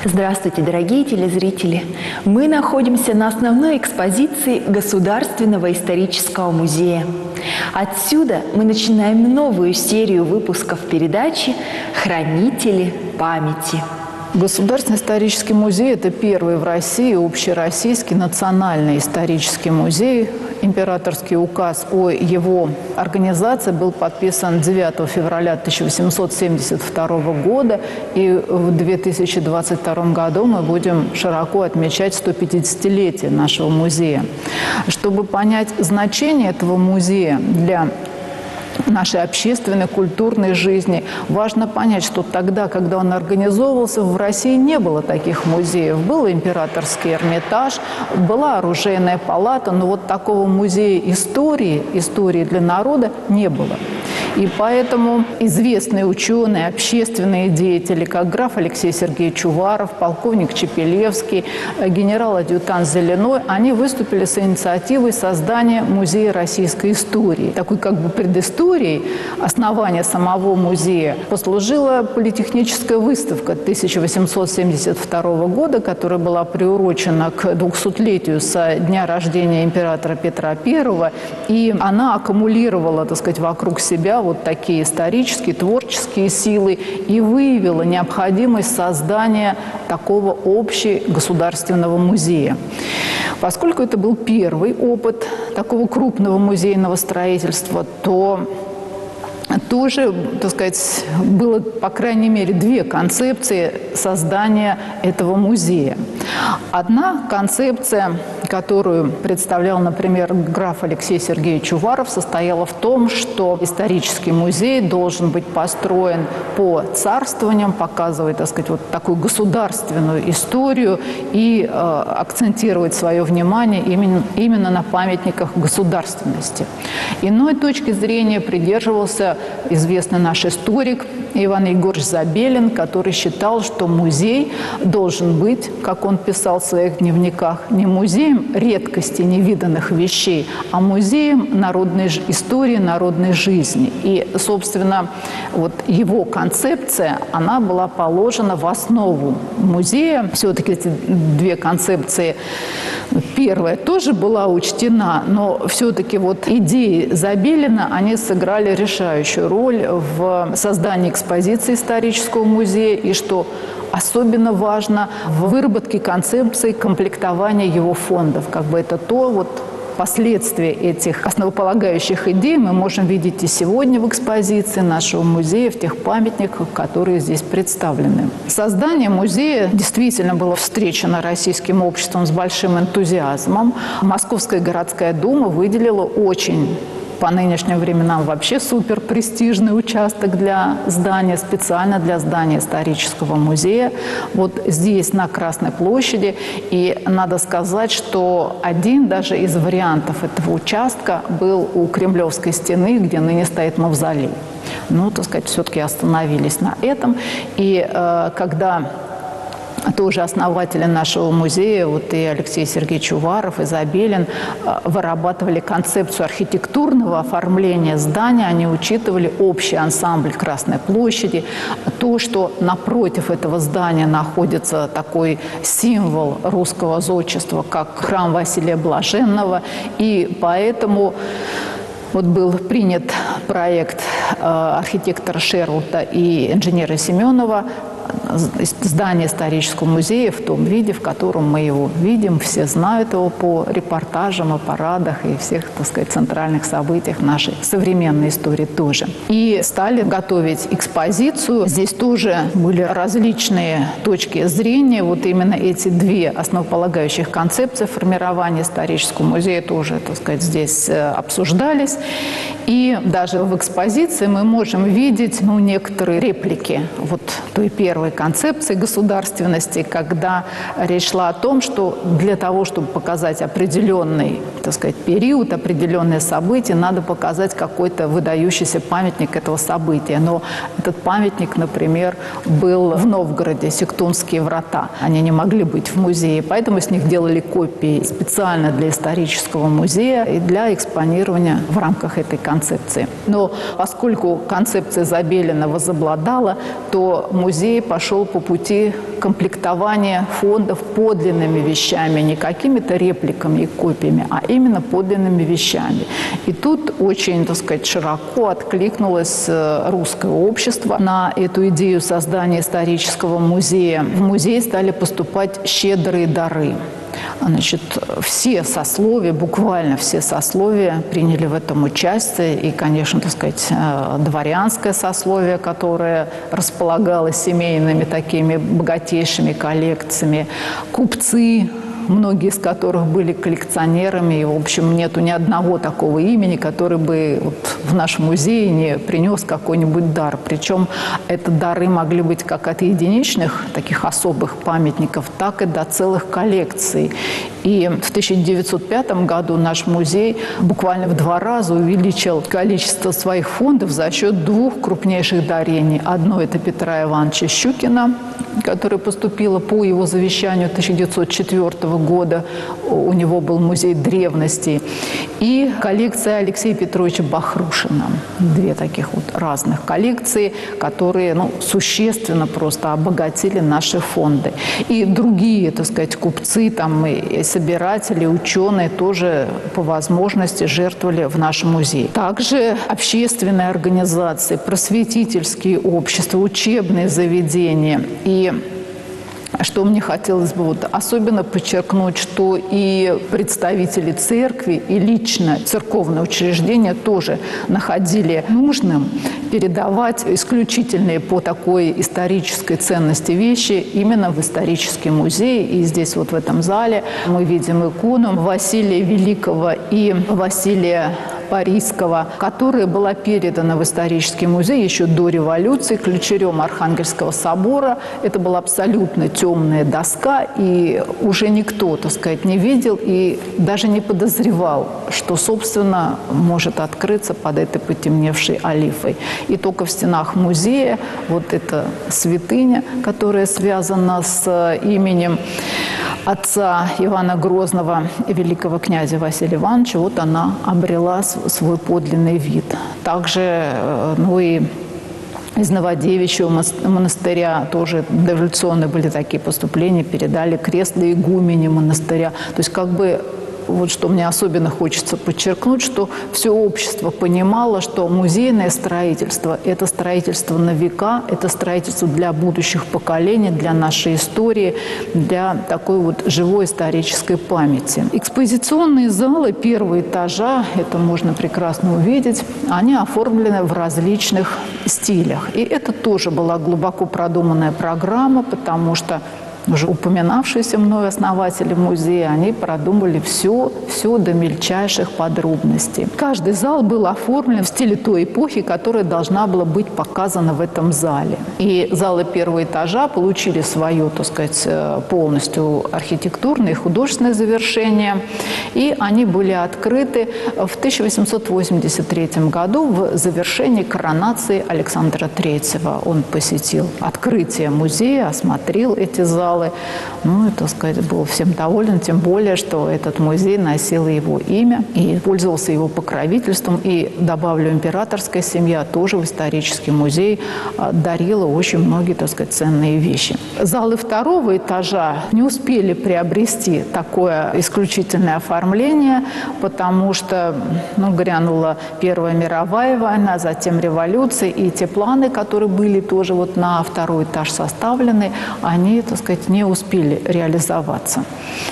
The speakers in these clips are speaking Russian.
Здравствуйте, дорогие телезрители! Мы находимся на основной экспозиции Государственного исторического музея. Отсюда мы начинаем новую серию выпусков передачи «Хранители памяти». Государственный исторический музей – это первый в России общероссийский национальный исторический музей. Императорский указ о его организации был подписан 9 февраля 1872 года, и в 2022 году мы будем широко отмечать 150-летие нашего музея. Чтобы понять значение этого музея для нашей общественной, культурной жизни, важно понять, что тогда, когда он организовывался, в России не было таких музеев. Был императорский Эрмитаж, была оружейная палата, но вот такого музея истории для народа не было. И поэтому известные ученые, общественные деятели, как граф Алексей Сергеевич Уваров, полковник Чепелевский, генерал-адъютант Зеленой, они выступили с инициативой создания музея российской истории. Такой как бы предысторией основания самого музея послужила политехническая выставка 1872 года, которая была приурочена к 200-летию со дня рождения императора Петра I, и она аккумулировала, так сказать, вокруг себя вот такие исторические, творческие силы и выявила необходимость создания такого общегосударственного музея. Поскольку это был первый опыт такого крупного музейного строительства, то тоже, так сказать, было, по крайней мере, две концепции создания этого музея. Одна концепция, которую представлял, например, граф Алексей Сергеевич Уваров, состояла в том, что исторический музей должен быть построен по царствованиям, показывать, так сказать, вот такую государственную историю и акцентировать свое внимание именно на памятниках государственности. Иной точки зрения придерживался известный наш историк Иван Егорович Забелин, который считал, что музей должен быть, как он писал в своих дневниках, не музеем редкости невиданных вещей, а музеем народной истории, народной жизни. И, собственно, вот его концепция, она была положена в основу музея. Все-таки эти две концепции, первая тоже была учтена, но все-таки вот идеи Забелина, они сыграли решающую роль в создании экспозиции исторического музея, и что особенно важно в выработке концепции комплектования его фондов. Как бы это то вот последствия этих основополагающих идей мы можем видеть и сегодня в экспозиции нашего музея, в тех памятниках, которые здесь представлены. Создание музея действительно было встречено российским обществом с большим энтузиазмом. Московская городская дума выделила очень, по нынешним временам, вообще суперпрестижный участок для здания, специально для здания исторического музея. Вот здесь, на Красной площади. И надо сказать, что один даже из вариантов этого участка был у Кремлевской стены, где ныне стоит мавзолей. Ну, так сказать, все-таки остановились на этом. И когда тоже основатели нашего музея, вот и Алексей Сергеевич Уваров, и Забелин, вырабатывали концепцию архитектурного оформления здания, они учитывали общий ансамбль Красной площади, то, что напротив этого здания находится такой символ русского зодчества, как храм Василия Блаженного, и поэтому вот был принят проект архитектора Шерлта и инженера Семенова здание исторического музея в том виде, в котором мы его видим. Все знают его по репортажам, о парадах и всех, так сказать, центральных событиях нашей современной истории тоже. И стали готовить экспозицию. Здесь тоже были различные точки зрения. Вот именно эти две основополагающих концепции формирования исторического музея тоже, так сказать, здесь обсуждались. И даже в экспозиции мы можем видеть, ну, некоторые реплики вот той первой концепции государственности, когда речь шла о том, что для того, чтобы показать определенный так сказать, период, определенное событие, надо показать какой-то выдающийся памятник этого события. Но этот памятник, например, был в Новгороде, Сектунские врата. Они не могли быть в музее, поэтому с них делали копии специально для исторического музея и для экспонирования в рамках этой концепции. Но поскольку концепция Забелина возобладала, то музей пошел по пути комплектования фондов подлинными вещами, не какими-то репликами и копиями, а именно подлинными вещами. И тут очень, так сказать, широко откликнулось русское общество на эту идею создания исторического музея. В музей стали поступать щедрые дары. Значит, все сословия, буквально все сословия приняли в этом участие. И, конечно, так сказать, дворянское сословие, которое располагало семейными такими богатейшими коллекциями, купцы, многие из которых были коллекционерами. И, в общем, нету ни одного такого имени, который бы вот в наш музей не принес какой-нибудь дар. Причем это дары могли быть как от единичных таких особых памятников, так и до целых коллекций. И в 1905 году наш музей буквально в 2 раза увеличил количество своих фондов за счет 2 крупнейших дарений. Одно – это Петра Ивановича Щукина, которое поступило по его завещанию 1904 года. У него был музей древностей. И коллекция Алексея Петровича Бахрушина. 2 таких вот разных коллекции, которые существенно просто обогатили наши фонды. И другие, так сказать, купцы, там, и собиратели, ученые тоже по возможности жертвовали в наш музей. Также общественные организации, просветительские общества, учебные заведения. И что мне хотелось бы особенно подчеркнуть, что и представители церкви, и лично церковные учреждения тоже находили нужным передавать исключительные по такой исторической ценности вещи именно в исторический музей. И здесь вот в этом зале мы видим икону Василия Великого и Василия Парийского, которая была передана в исторический музей еще до революции ключарем Архангельского собора. Это была абсолютно темная доска, и уже никто, так сказать, не видел и даже не подозревал, что, собственно, может открыться под этой потемневшей олифой. И только в стенах музея вот эта святыня, которая связана с именем отца Ивана Грозного и великого князя Василия Ивановича, вот она обрела свой подлинный вид. Также, и из Новодевичьего монастыря тоже дореволюционные были такие поступления, передали кресло игумене монастыря. То есть как бы вот что мне особенно хочется подчеркнуть, что все общество понимало, что музейное строительство – это строительство на века, это строительство для будущих поколений, для нашей истории, для такой вот живой исторической памяти. Экспозиционные залы первого этажа, это можно прекрасно увидеть, они оформлены в различных стилях. И это тоже была глубоко продуманная программа, потому что уже упоминавшиеся мной основатели музея, они продумали все до мельчайших подробностей. Каждый зал был оформлен в стиле той эпохи, которая должна была быть показана в этом зале. И залы первого этажа получили свое, так сказать, полностью архитектурное и художественное завершение. И они были открыты в 1883 году в завершении коронации Александра III. Он посетил открытие музея, осмотрел эти залы. И, так сказать, был всем доволен, тем более, что этот музей носил его имя и пользовался его покровительством. И, добавлю, императорская семья тоже в исторический музей дарила очень многие, так сказать, ценные вещи. Залы второго этажа не успели приобрести такое исключительное оформление, потому что грянула Первая мировая война, затем революция, и те планы, которые были тоже вот на второй этаж составлены, они, так сказать, не успели реализоваться.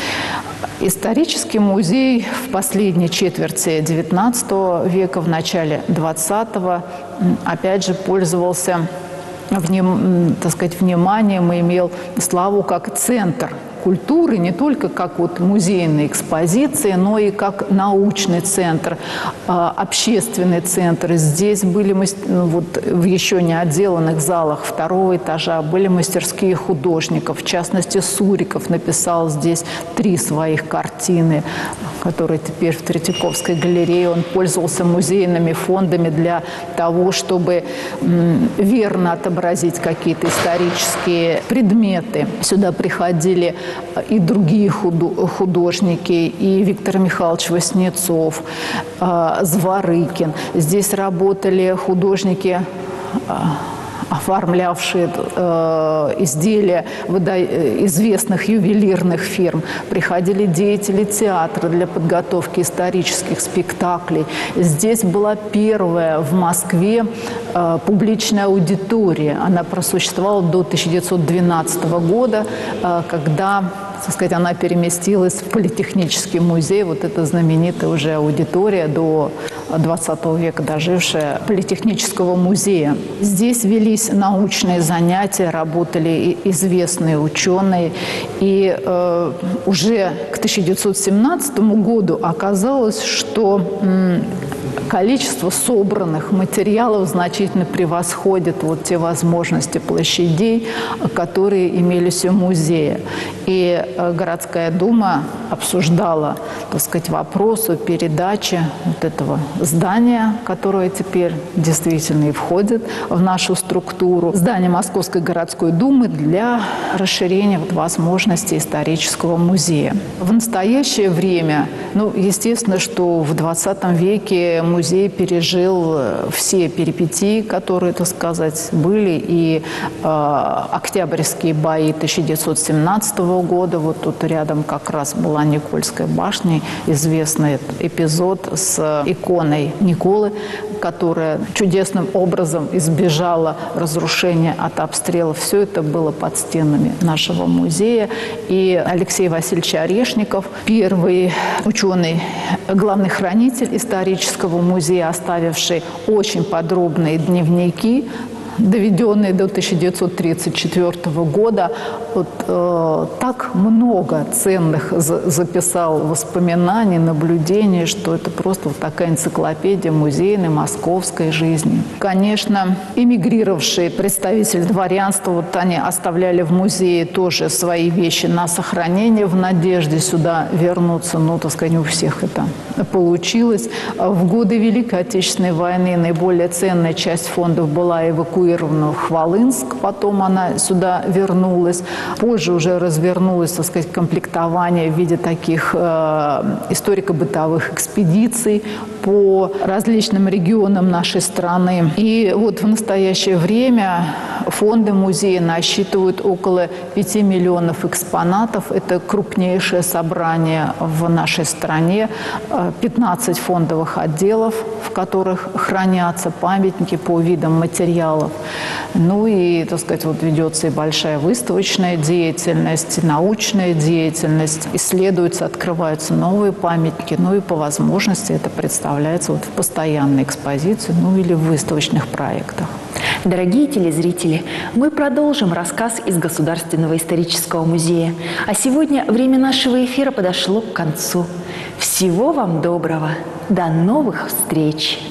Исторический музей в последней четверти XIX века, в начале XX, опять же, пользовался, так сказать, вниманием и имел славу как центр культуры не только как вот музейные экспозиции, но и как научный центр, общественный центр. Здесь были вот в еще не отделанных залах второго этажа были мастерские художников. В частности, Суриков написал здесь 3 своих картины, которые теперь в Третьяковской галерее. Он пользовался музейными фондами для того, чтобы верно отобразить какие-то исторические предметы. Сюда приходили и другие художники, и Виктор Михайлович Васнецов, Зворыкин. Здесь работали художники, оформлявшие изделия известных ювелирных фирм. Приходили деятели театра для подготовки исторических спектаклей. Здесь была первая в Москве публичная аудитория. Она просуществовала до 1912 года, когда, так сказать, она переместилась в Политехнический музей. Вот эта знаменитая уже аудитория до 20 века дожившая Политехнического музея. Здесь велись научные занятия, работали известные ученые. И уже к 1917 году оказалось, что количество собранных материалов значительно превосходит вот те возможности площадей, которые имелись у музея. И городская дума обсуждала, так сказать, вопрос о передаче вот этого здания, которое теперь действительно и входит в нашу структуру, здание Московской городской думы для расширения вот возможностей исторического музея. В настоящее время, ну, естественно, что в 20 веке музей пережил все перипетии, которые, так сказать, были, и октябрьские бои 1917 года. Вот тут рядом как раз была Никольская башня, известный эпизод с иконой Николы, которая чудесным образом избежала разрушения от обстрелов. Все это было под стенами нашего музея. И Алексей Васильевич Орешников, первый ученый, главный хранитель исторического музея, оставивший очень подробные дневники, доведенные до 1934 года, вот, так много ценных записал воспоминаний, наблюдений, что это просто вот такая энциклопедия музейной московской жизни. Конечно, эмигрировавшие представители дворянства, вот они оставляли в музее тоже свои вещи на сохранение в надежде сюда вернуться, но, так сказать, не у всех это получилось. В годы Великой Отечественной войны наиболее ценная часть фондов была эвакуирована в Хвалынск, потом она сюда вернулась. Позже уже развернулось, так сказать, комплектование в виде таких историко-бытовых экспедиций по различным регионам нашей страны. И вот в настоящее время фонды музея насчитывают около 5 миллионов экспонатов. Это крупнейшее собрание в нашей стране. 15 фондовых отделов, в которых хранятся памятники по видам материалов. Ну и, так сказать, вот ведется и большая выставочная деятельность, научная деятельность. Исследуются, открываются новые памятники. Ну и по возможности это представляется вот в постоянной экспозиции, ну или в выставочных проектах. Дорогие телезрители, мы продолжим рассказ из Государственного исторического музея. А сегодня время нашего эфира подошло к концу. Всего вам доброго. До новых встреч!